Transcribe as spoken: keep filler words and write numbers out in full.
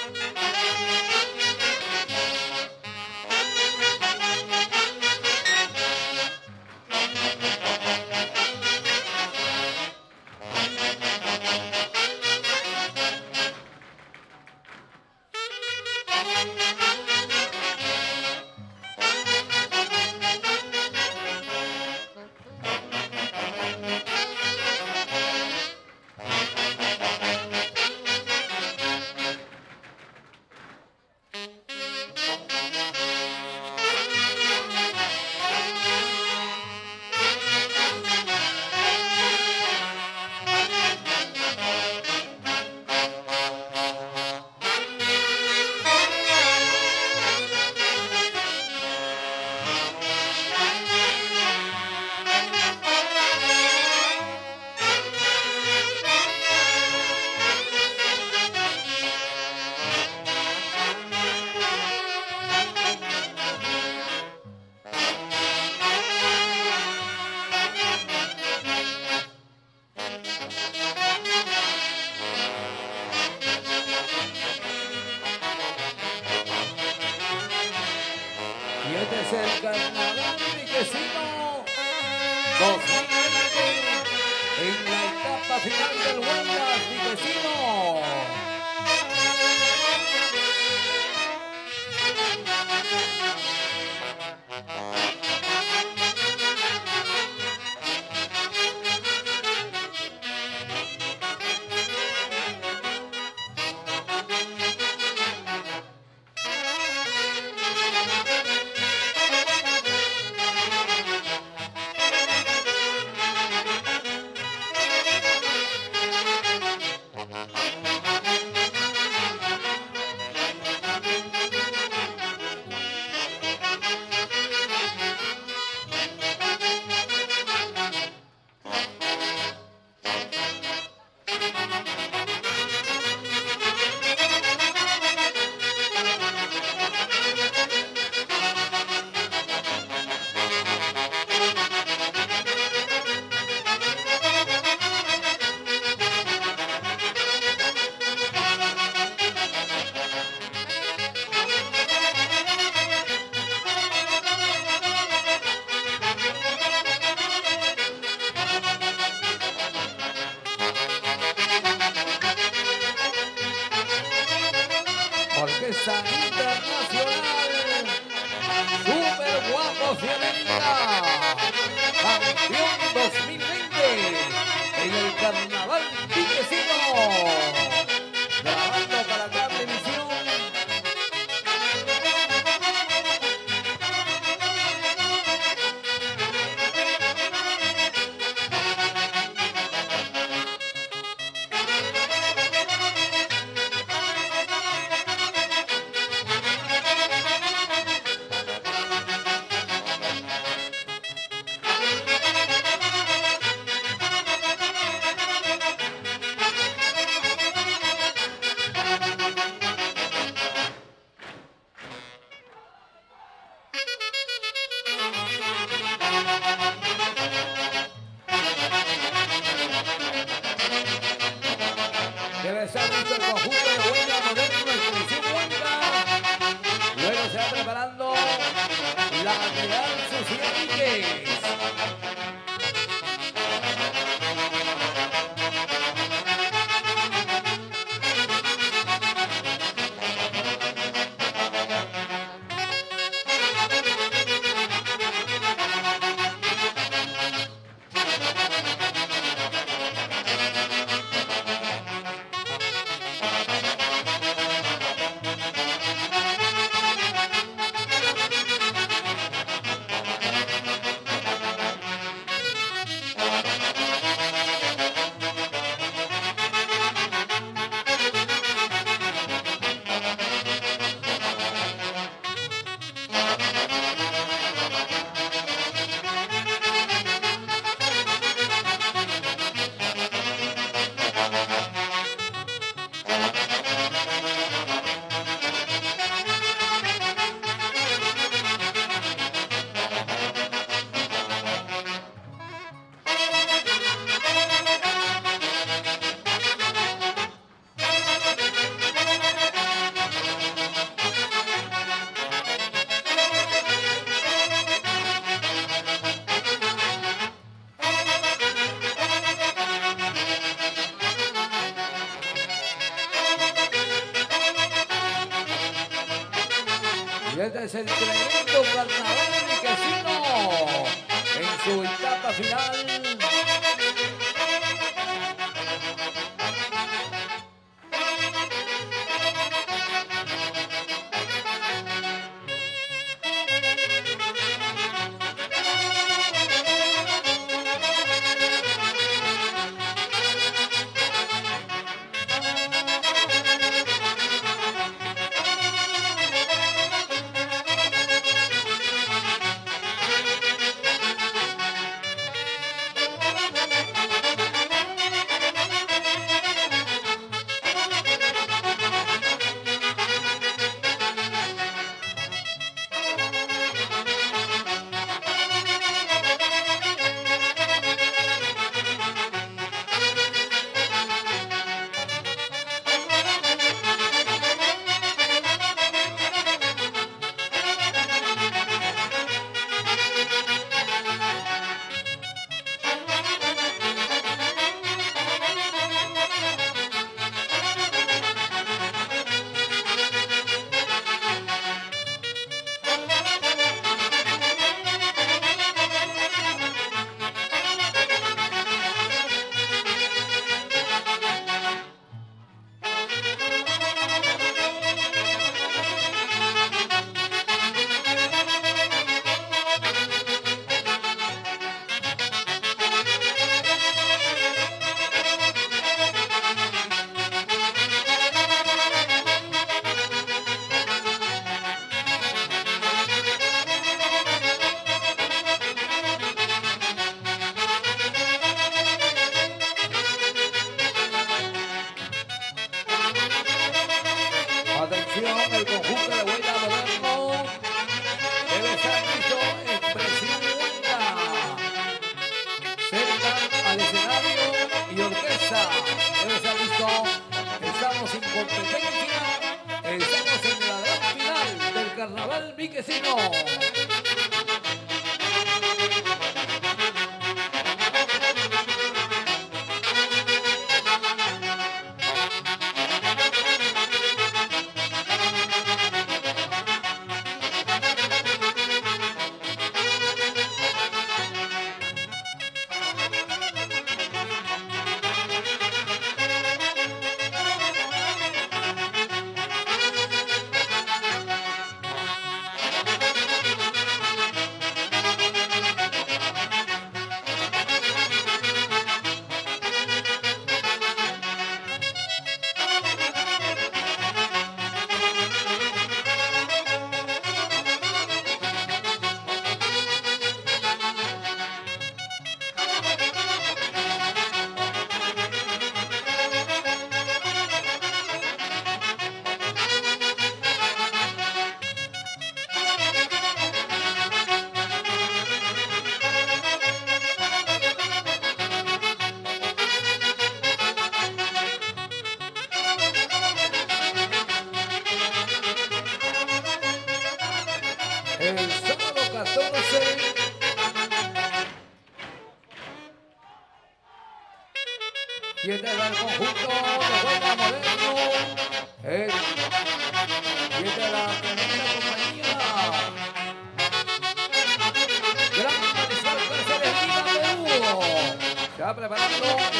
Y este es el Carnaval Viquesino dos mil veinte en la etapa final del Huelgas Viquesino. Orquesta Internacional, Super Guapos de América, campeón dos mil veinte en el Carnaval Viquesino, grabando para Cablevisión. Debe estar listo el conjunto de Huelga Moderno, Expedición Huelga. Luego se va preparando la Real Sociedad Víquez. Y este es el tremendo carnaval viquesino en su etapa final. Atención, el conjunto de Huelga Moderno debe estar listo, expresión Huelga, cerca al escenario y orquesta debe estar listo. Estamos en competencia, estamos en la gran final del carnaval viquesino. El sábado catorce y este es el conjunto de Huelga Moderno, el, y este es la tremenda compañía Gran Mariscal Cárceles Lima, Perú. Se va preparando